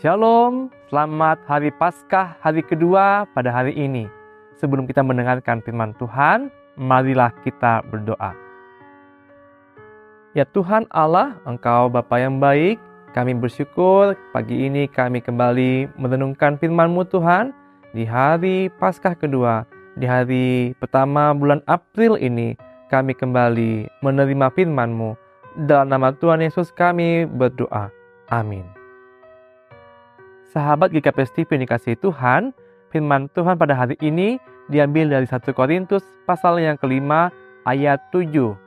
Shalom, selamat hari Paskah hari kedua pada hari ini. Sebelum kita mendengarkan firman Tuhan, marilah kita berdoa. Ya Tuhan Allah, Engkau Bapa yang baik, kami bersyukur pagi ini kami kembali merenungkan firman-Mu Tuhan di hari Paskah kedua. Di hari pertama bulan April ini, kami kembali menerima firman-Mu. Dalam nama Tuhan Yesus kami berdoa. Amin. Sahabat GKP TV yang dikasihi Tuhan, firman Tuhan pada hari ini diambil dari 1 Korintus pasal yang kelima ayat 7.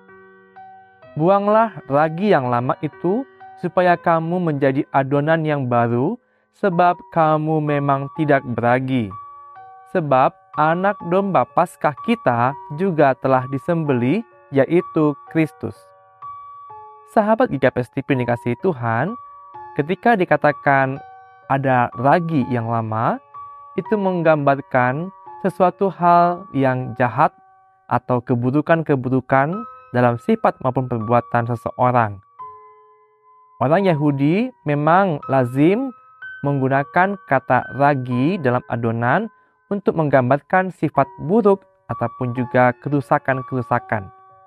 Buanglah ragi yang lama itu supaya kamu menjadi adonan yang baru, sebab kamu memang tidak beragi. Sebab anak domba Paskah kita juga telah disembelih, yaitu Kristus. Sahabat GKP TV yang dikasihi Tuhan, ketika dikatakan ada ragi yang lama, itu menggambarkan sesuatu hal yang jahat atau keburukan-keburukan dalam sifat maupun perbuatan seseorang. Orang Yahudi memang lazim menggunakan kata ragi dalam adonan untuk menggambarkan sifat buruk ataupun juga kerusakan-kerusakan.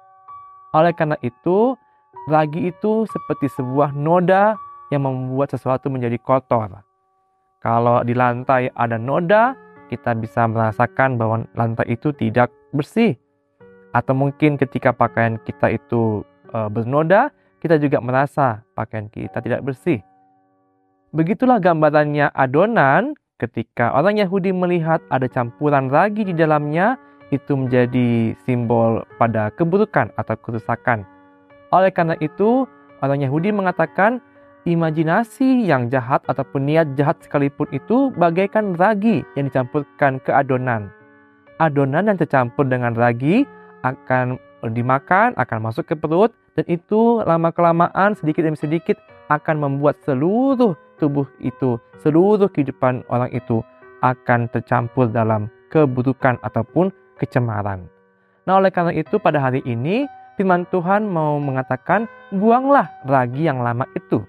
Oleh karena itu, ragi itu seperti sebuah noda yang membuat sesuatu menjadi kotor. Kalau di lantai ada noda, kita bisa merasakan bahwa lantai itu tidak bersih. Atau mungkin ketika pakaian kita itu bernoda, kita juga merasa pakaian kita tidak bersih. Begitulah gambarannya adonan ketika orang Yahudi melihat ada campuran ragi di dalamnya, itu menjadi simbol pada keburukan atau kerusakan. Oleh karena itu, orang Yahudi mengatakan, imajinasi yang jahat ataupun niat jahat sekalipun itu bagaikan ragi yang dicampurkan ke adonan. Adonan yang tercampur dengan ragi akan dimakan, akan masuk ke perut, dan itu lama-kelamaan sedikit demi sedikit akan membuat seluruh tubuh itu, seluruh kehidupan orang itu akan tercampur dalam keburukan ataupun kecemaran. Nah, oleh karena itu pada hari ini firman Tuhan mau mengatakan, buanglah ragi yang lama itu.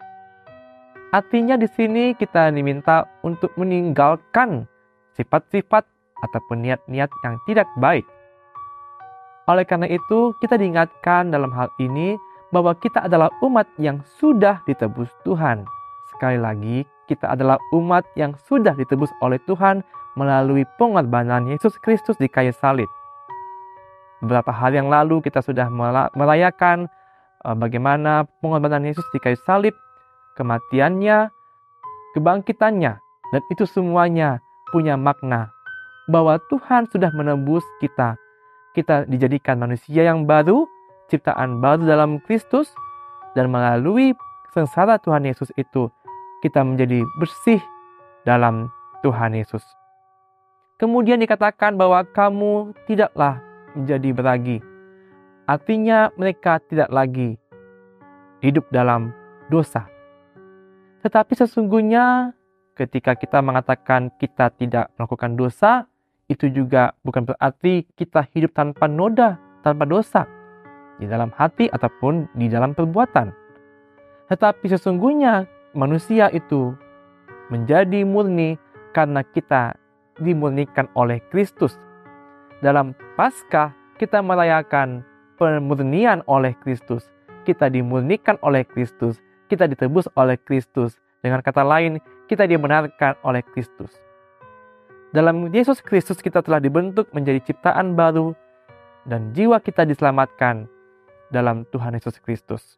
Artinya di sini kita diminta untuk meninggalkan sifat-sifat ataupun niat-niat yang tidak baik. Oleh karena itu, kita diingatkan dalam hal ini bahwa kita adalah umat yang sudah ditebus Tuhan. Sekali lagi, kita adalah umat yang sudah ditebus oleh Tuhan melalui pengorbanan Yesus Kristus di kayu salib. Beberapa hari yang lalu kita sudah merayakan bagaimana pengorbanan Yesus di kayu salib, kematiannya, kebangkitannya, dan itu semuanya punya makna bahwa Tuhan sudah menebus kita. Kita dijadikan manusia yang baru, ciptaan baru dalam Kristus, dan melalui sengsara Tuhan Yesus itu, kita menjadi bersih dalam Tuhan Yesus. Kemudian dikatakan bahwa kamu tidaklah menjadi beragi. Artinya mereka tidak lagi hidup dalam dosa. Tetapi sesungguhnya ketika kita mengatakan kita tidak melakukan dosa, itu juga bukan berarti kita hidup tanpa noda, tanpa dosa di dalam hati ataupun di dalam perbuatan. Tetapi sesungguhnya manusia itu menjadi murni karena kita dimurnikan oleh Kristus. Dalam Paskah kita merayakan pemurnian oleh Kristus. Kita dimurnikan oleh Kristus. Kita ditebus oleh Kristus. Dengan kata lain, kita dibenarkan oleh Kristus. Dalam Yesus Kristus kita telah dibentuk menjadi ciptaan baru dan jiwa kita diselamatkan dalam Tuhan Yesus Kristus.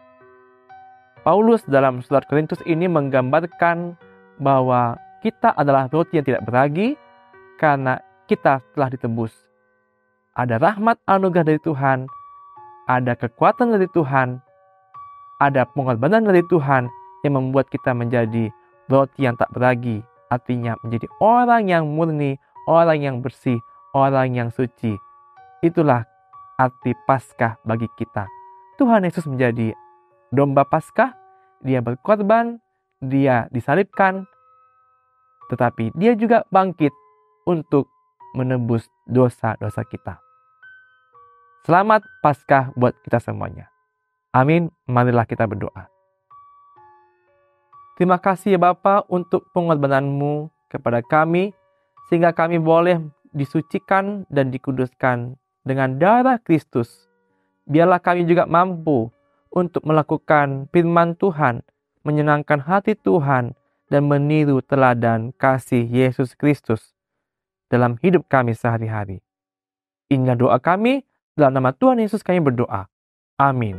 Paulus dalam surat Korintus ini menggambarkan bahwa kita adalah roti yang tidak beragi karena kita telah ditebus. Ada rahmat anugerah dari Tuhan, ada kekuatan dari Tuhan, ada pengorbanan dari Tuhan yang membuat kita menjadi roti yang tak beragi. Artinya menjadi orang yang murni, orang yang bersih, orang yang suci. Itulah arti Paskah bagi kita. Tuhan Yesus menjadi domba Paskah, dia berkorban, dia disalibkan, tetapi dia juga bangkit untuk menebus dosa-dosa kita. Selamat Paskah buat kita semuanya. Amin. Marilah kita berdoa. Terima kasih ya Bapa untuk pengorbanan-Mu kepada kami, sehingga kami boleh disucikan dan dikuduskan dengan darah Kristus. Biarlah kami juga mampu untuk melakukan firman Tuhan, menyenangkan hati Tuhan, dan meniru teladan kasih Yesus Kristus dalam hidup kami sehari-hari. Inilah doa kami, dalam nama Tuhan Yesus kami berdoa. Amin.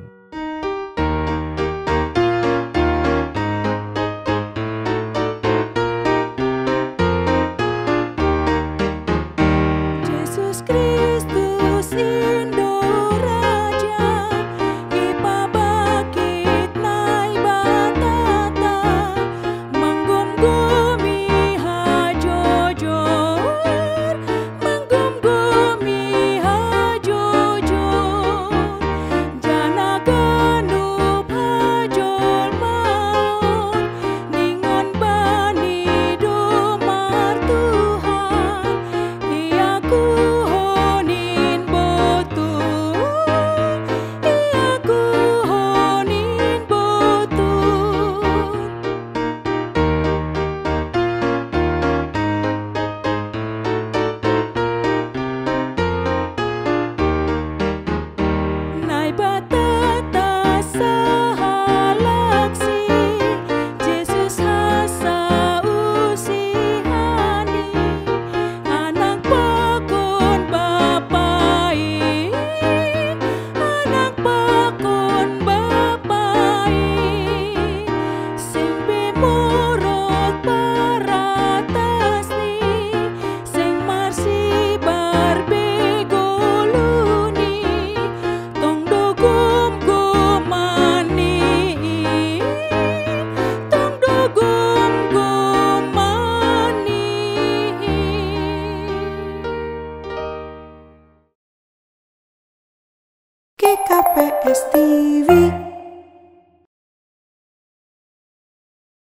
KKPS TV.